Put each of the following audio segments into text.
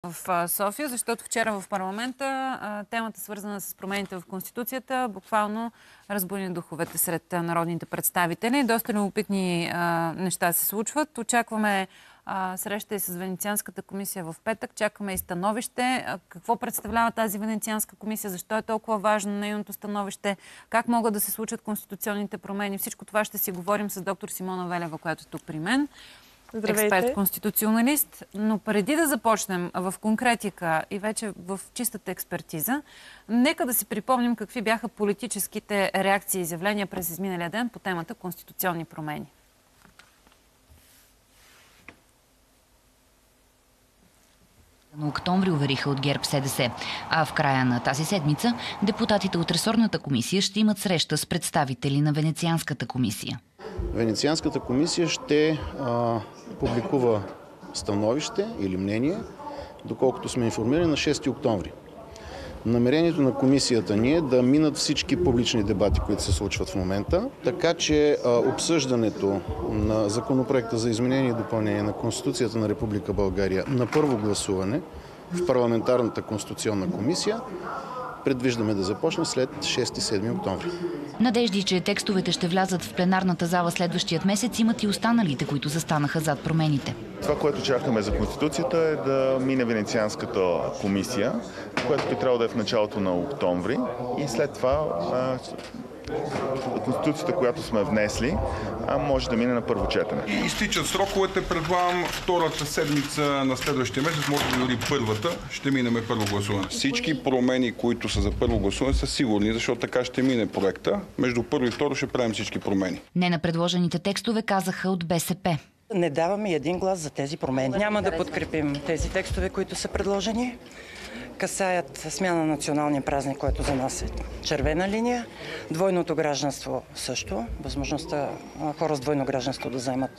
в София, защото вчера в парламента темата, свързана с промените в Конституцията, буквално разбуни духовете сред народните представители. Доста любопитни неща се случват. Очакваме среща и с Венецианската комисия в петък. Чакаме и становище. Какво представлява тази Венецианска комисия? Защо е толкова важно нейното становище? Как могат да се случат конституционните промени? Всичко това ще си говорим с доктор Симона Велева, която е тук при мен. Здравейте. Експерт-конституционалист. Но преди да започнем в конкретика и вече в чистата експертиза, нека да си припомним какви бяха политическите реакции и изявления през изминалия ден по темата конституционни промени. На октомври увериха от ГЕРБ-СДС. А в края на тази седмица депутатите от ресорната комисия ще имат среща с представители на Венецианската комисия. Венецианската комисия ще публикува становище или мнение, доколкото сме информирани, на 6 октомври. Намерението на комисията ни е да минат всички публични дебати, които се случват в момента, така че обсъждането на законопроекта за изменение и допълнение на Конституцията на Република България на първо гласуване в парламентарната конституционна комисия предвиждаме да започне след 6-7 октомври. Надежди, че текстовете ще влязат в пленарната зала следващият месец, имат и останалите, които застанаха зад промените. Това, което чакаме за Конституцията, е да мине Венецианската комисия, което би трябвало да е в началото на октомври, и след това Конституцията, която сме внесли, може да мине на първо четене. Изтичат сроковете, предполагам втората седмица на следващия месец, може би дори първата, ще минем първо гласуване. Всички промени, които са за първо гласуване, са сигурни, защото така ще мине проекта. Между първо и второ ще правим всички промени. Не на предложените текстове казаха от БСП. Не даваме един глас за тези промени. Няма да подкрепим тези текстове, които са предложени. Касаят смяна на националния празник, който за нас е червена линия. Двойното гражданство също. Възможността хора с двойно гражданство да заемат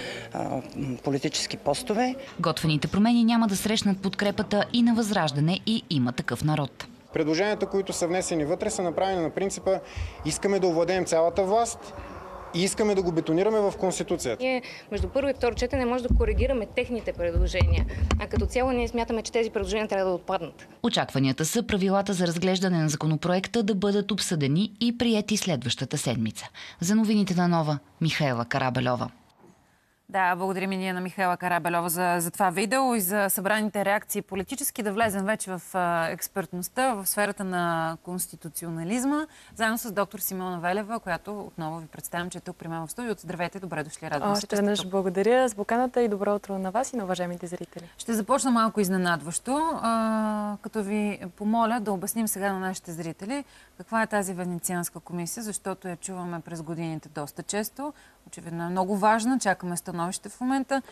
политически постове. Готвените промени няма да срещнат подкрепата и на Възраждане, и Има такъв народ. Предложенията, които са внесени вътре, са направени на принципа: искаме да овладеем цялата власт и искаме да го бетонираме в Конституцията. Ние между първо и второ четене може да коригираме техните предложения, а като цяло ние смятаме, че тези предложения трябва да отпаднат. Очакванията са правилата за разглеждане на законопроекта да бъдат обсъдени и приети следващата седмица. За новините на Нова, Михаела Карабельова. Да, благодарим и ние на Михаела Карабельова за това видео и за събраните реакции политически. Да влезем вече в експертността, в сферата на конституционализма, заедно с доктор Симона Велева, която отново ви представям, че е тук при мен в студиото. Здравейте, добре дошли, радвам се, че сте тук. Благодаря с поканата и добро утро на вас и на уважаемите зрители. Ще започна малко изненадващо, като ви помоля да обясним сега на нашите зрители каква е тази Венецианска комисия, защото я чуваме през годините доста често. Очевидно е много важна, чакаме становище в момента.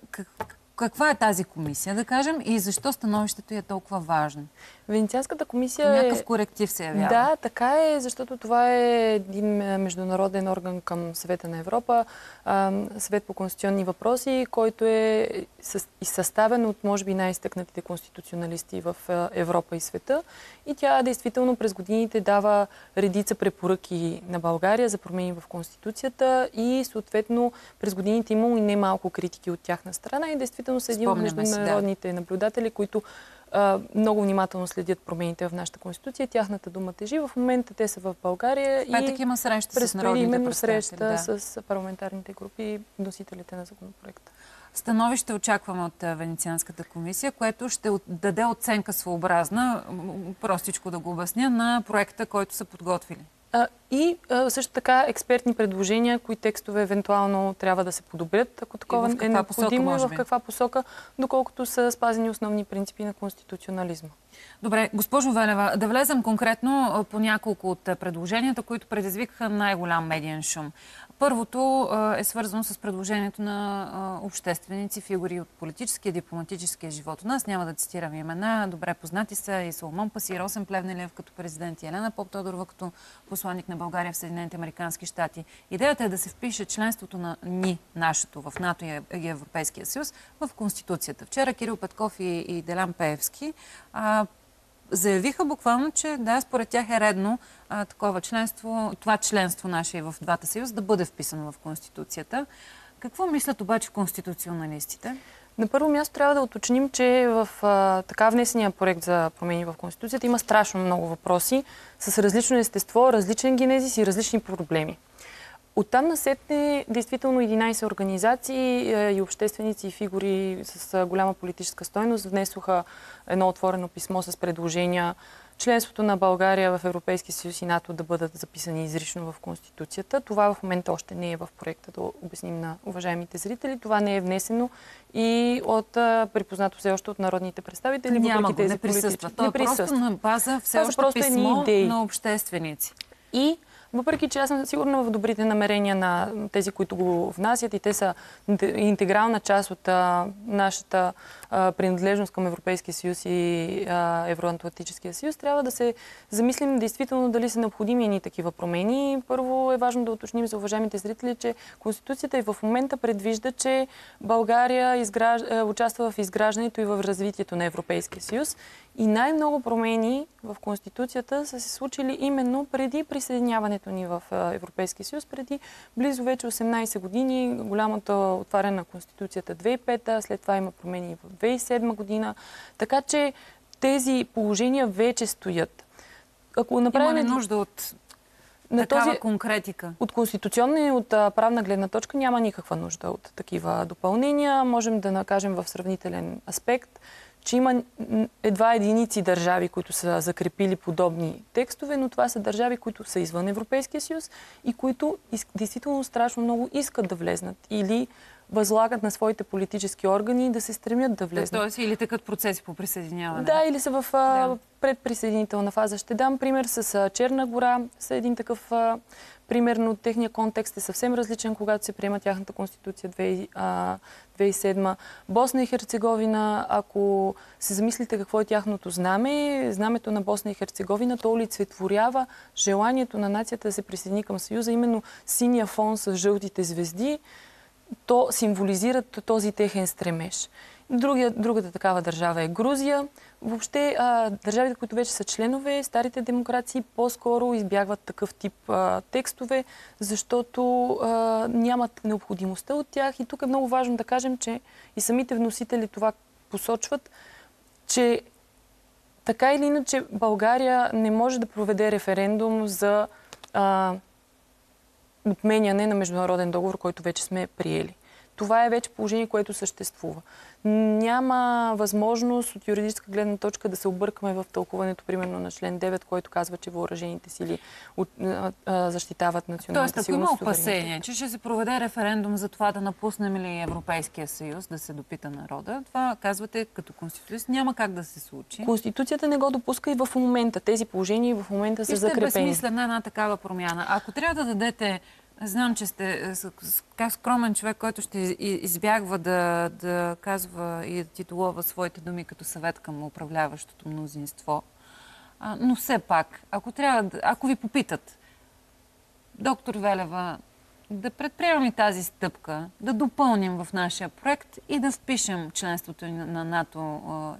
Каква е тази комисия, да кажем, и защо становището е толкова важно? Венецианската комисия някакъв коректив се явява. Да, така е, защото това е един международен орган към Съвета на Европа, Съвет по конституционни въпроси, който е съставен от, може би, най-изтъкнатите конституционалисти в Европа и света. И тя действително през годините дава редица препоръки на България за промени в Конституцията и съответно през годините имало и немалко критики от тяхна страна и действително са един от международните наблюдатели, които много внимателно следят промените в нашата Конституция. Тяхната дума тежи. В момента те са в България и има среща с народните представители. Среща с парламентарните групи и носителите на законопроекта. Становище очакваме от Венецианската комисия, което ще даде оценка своеобразна, простичко да го обясня, на проекта, който са подготвили. И също така експертни предложения, кои текстове евентуално трябва да се подобрят, ако такова е необходимо, и в каква посока, доколкото са спазени основни принципи на конституционализма. Добре, госпожо Велева, да влезем конкретно по няколко от предложенията, които предизвикаха най-голям медиен шум. Първото е свързано с предложението на общественици, фигури от политическия и дипломатическия живот у нас. Няма да цитирам имена. Добре познати са и Соломон Паси, Росен Плевнелиев като президент и Елена Поптодорова като посланник на България в Съединените американски щати. Идеята е да се впише членството на нашето в НАТО и Европейския съюз в Конституцията. Вчера Кирил Петков и Делян Пеевски заявиха буквално, че да, според тях е редно това членство наше в двата съюз да бъде вписано в Конституцията. Какво мислят обаче конституционалистите? На първо място трябва да уточним, че в така внесения проект за промени в Конституцията има страшно много въпроси с различно естество, различен генезис и различни проблеми. Оттам насетне, действително 11 организации и общественици и фигури с голяма политическа стойност внесоха едно отворено писмо с предложения членството на България в Европейския съюз и НАТО да бъдат записани изрично в Конституцията. Това в момента още не е в проекта, да обясним на уважаемите зрители. Това не е внесено и от припознато все още от народните представители. Няма го, не присъства. Това е просто на база все още писмо на общественици. И въпреки че аз съм сигурна в добрите намерения на тези, които го внасят и те са интегрална част от нашата принадлежност към Европейския съюз и Евроатлантическия съюз, трябва да се замислим действително дали са необходими ни такива промени. Първо е важно да уточним за уважаемите зрители, че Конституцията и в момента предвижда, че България участва в изграждането и в развитието на Европейския съюз. И най-много промени в Конституцията са се случили именно преди присъединяването ни в Европейския съюз, преди близо вече 18 години. Голямото отваряне на Конституцията 2005, след това има промени в 2007 година. Така че тези положения вече стоят. Ако направим... Има нужда от такава конкретика? От конституционна и от правна гледна точка няма никаква нужда от такива допълнения. Можем да накажем в сравнителен аспект, че има едва единици държави, които са закрепили подобни текстове, но това са държави, които са извън Европейския съюз и които действително страшно много искат да влезнат или възлагат на своите политически органи да се стремят да влезнат. Тоест или такът процеси по присъединяване. Да, или са в предприсъединителна фаза. Ще дам пример с Черна гора. Са един такъв пример, но техния контекст е съвсем различен, когато се приема тяхната конституция 2007. Босна и Херцеговина, ако се замислите какво е тяхното знаме, знамето на Босна и Херцеговина, то олицетворява желанието на нацията да се присъедини към Съюза, именно синия фон с жълтите звезди. То символизира този техен стремеж. Другата такава държава е Грузия. Въобще държавите, които вече са членове, старите демокрации по-скоро избягват такъв тип текстове, защото нямат необходимостта от тях. И тук е много важно да кажем, че и самите вносители това посочват, че така или иначе България не може да проведе референдум за отменяне на международен договор, който вече сме приели. Това е вече положение, което съществува. Няма възможност от юридическа гледна точка да се объркаме в тълкуването, примерно на член 9, който казва, че въоръжените сили защитават националната сигурност. Тоест, ако има опасение, че ще се проведе референдум за това да напуснем ли Европейския съюз, да се допита народа, това казвате като конституция, няма как да се случи. Конституцията не го допуска и в момента. Тези положения в момента са закрепени. Ще е безсмислена една такава промяна. Ако трябва да дадете... Знам, че сте как скромен човек, който ще избягва да казва и да титулува своите думи като съвет към управляващото мнозинство. Но все пак, ако ви попитат, доктор Велева, да предприемем ли тази стъпка, да допълним в нашия проект и да впишем членството на НАТО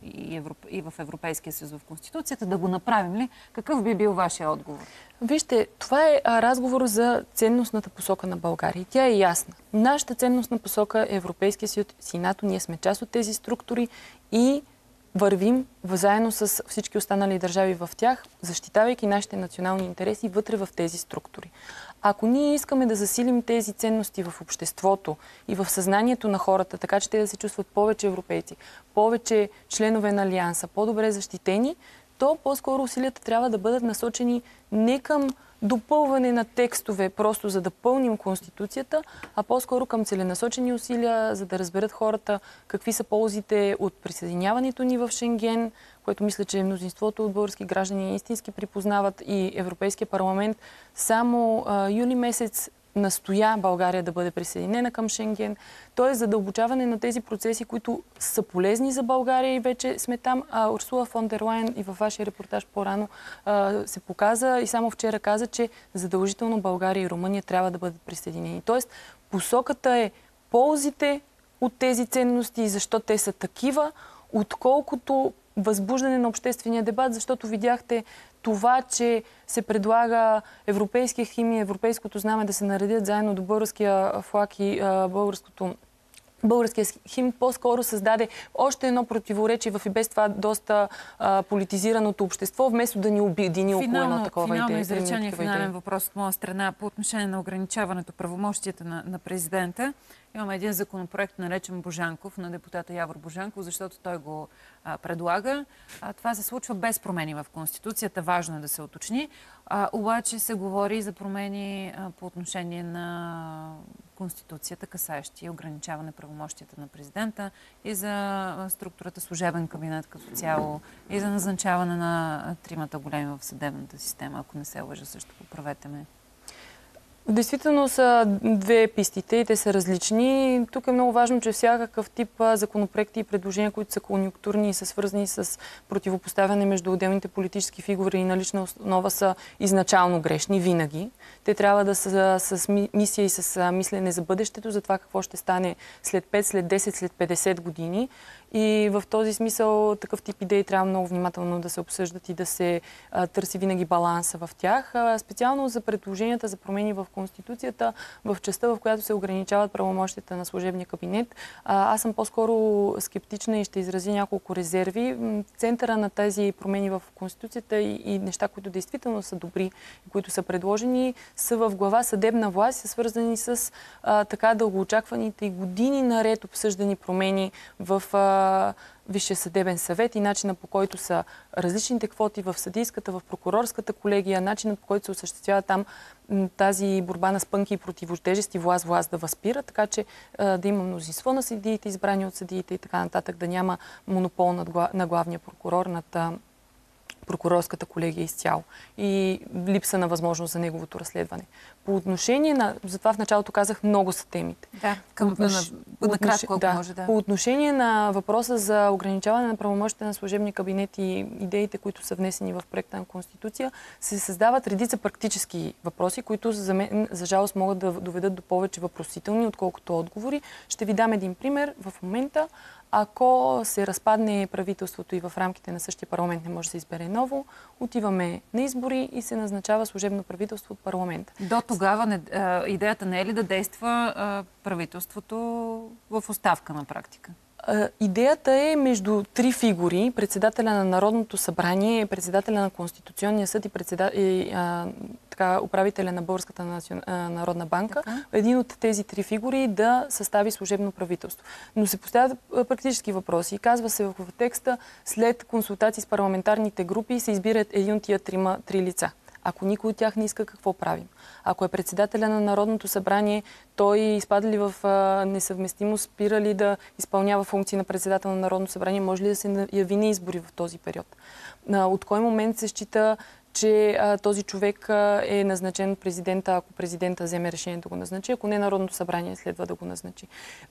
и в Европейския съюз в Конституцията, да го направим ли? Какъв би бил вашия отговор? Вижте, това е разговор за ценностната посока на България. И тя е ясна. Нашата ценностна посока е Европейския съюз и НАТО. Ние сме част от тези структури и вървим заедно с всички останали държави в тях, защитавайки нашите национални интереси вътре в тези структури. Ако ние искаме да засилим тези ценности в обществото и в съзнанието на хората, така че те да се чувстват повече европейци, повече членове на Алианса, по-добре защитени, то по-скоро усилията трябва да бъдат насочени не към допълване на текстове, просто за да пълним Конституцията, а по-скоро към целенасочени усилия, за да разберат хората какви са ползите от присъединяването ни в Шенген, което мисля, че мнозинството от български граждани истински припознават, и Европейския парламент само юли месец настоя България да бъде присъединена към Шенген. Тоест задълбочаване на тези процеси, които са полезни за България и вече сме там. Урсула фон дер Лайен и във вашия репортаж по-рано се показа и само вчера каза, че задължително България и Румъния трябва да бъдат присъединени. Тоест посоката е ползите от тези ценности и защо те са такива, отколкото възбуждане на обществения дебат, защото видяхте това, че се предлага европейския химн и европейското знаме да се наредят заедно до българския флаг и българското българския химн по-скоро създаде още едно противоречие в и без това доста политизираното общество, вместо да ни обедини около едно такова идея. Финално изречение, финален въпрос от моя страна по отношение на ограничаването правомощията на президента. Имаме един законопроект, наречен Божанков, на депутата Явор Божанков, защото той го предлага. Това се случва без промени в Конституцията. Важно е да се уточни. Обаче се говори за промени по отношение на Конституцията, касаещи ограничаване правомощията на президента и за структурата служебен кабинет като цяло и за назначаване на тримата големи в съдебната система. Ако не се лъжа, също поправете ме. Действително са две пистите и те са различни. Тук е много важно, че всякакъв тип законопроекти и предложения, които са конюнктурни и са свързани с противопоставяне между отделните политически фигури и на лична основа, са изначално грешни винаги. Те трябва да са с мисия и с мислене за бъдещето, за това какво ще стане след 5, след 10, след 50 години. И в този смисъл такъв тип идеи трябва много внимателно да се обсъждат и да се търси винаги баланса в тях. Специално за предложенията за промени в Конституцията, в частта, в която се ограничават правомощията на служебния кабинет, аз съм по-скоро скептична и ще изрази няколко резерви. Центъра на тези промени в Конституцията и неща, които действително са добри и които са предложени, са в глава съдебна власт, са свързани с така дългоочакваните и години наред обсъждани промени в Висшия съдебен съвет и начина, по който са различните квоти в съдийската, в прокурорската колегия, начинът, по който се осъществява там тази борба на спънки и противотежести, власт да възпира, така че да има мнозинство на съдиите, избрани от съдиите и така нататък, да няма монопол на главния прокурор над прокурорската колегия изцяло и липса на възможност за неговото разследване. По отношение на... Затова в началото казах, много са темите. Да, накратко, ако може да. По отношение на въпроса за ограничаване на правомощите на служебния кабинет и идеите, които са внесени в проекта на Конституция, се създават редица практически въпроси, които за жалост могат да доведат до повече въпросителни, отколкото отговори. Ще ви дам един пример. В момента, ако се разпадне правителството и в рамките на същия парламент не може да се избере ново, отиваме на избори и се назначава служебно правителство от парламента. До тогава идеята не е ли да действа правителството в оставка на практика? Идеята е между три фигури, председателя на Народното събрание, председателя на Конституционния съд и управителя на Българската народна банка, един от тези три фигури да състави служебно правителство. Но се поставят практически въпроси. Казва се в текста, след консултации с парламентарните групи се избират един от тия три лица. Ако никой от тях не иска, какво правим? Ако е председателя на Народното събрание, той изпада ли в несъвместимост, спира ли да изпълнява функции на председател на Народното събрание, може ли да се яви на избори в този период? От кой момент се счита, че този човек е назначен от президента, ако президента вземе решение да го назначи, ако не Народното събрание следва да го назначи?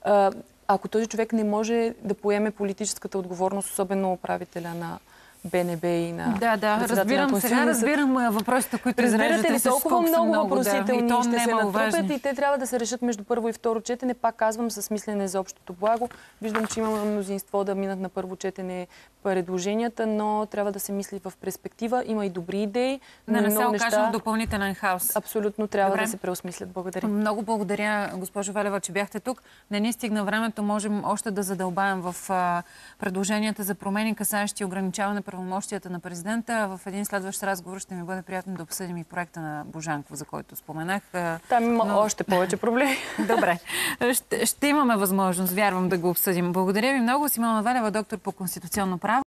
Ако този човек не може да поеме политическата отговорност, особено управителя на БНБ и на... Да, разбирам въпросите, които изреждате. Разбирате ли, толкова много въпросителни ще се натрупят и те трябва да се решат между първо и второ четене. Пак казвам, с мислене за общото благо. Виждам, че имаме мнозинство да минат на първо четене предложенията, но трябва да се мисли в перспектива. Има и добри идеи, но не се неща... окажем в допълнителен хаос. Абсолютно трябва да се преосмислят. Благодаря. Много благодаря, госпожо Велева, че бяхте тук. Не ни стигна времето, можем още да задълбаем в предложенията за промени, касаещи ограничаване правомощията на президента. В един следващ разговор ще ми бъде приятно да обсъдим и проекта на Божанков, за който споменах. Там има още повече проблеми. Добре. Ще имаме възможност, вярвам, да го обсъдим. Благодаря ви много. Симона Велева, доктор по конституционно право.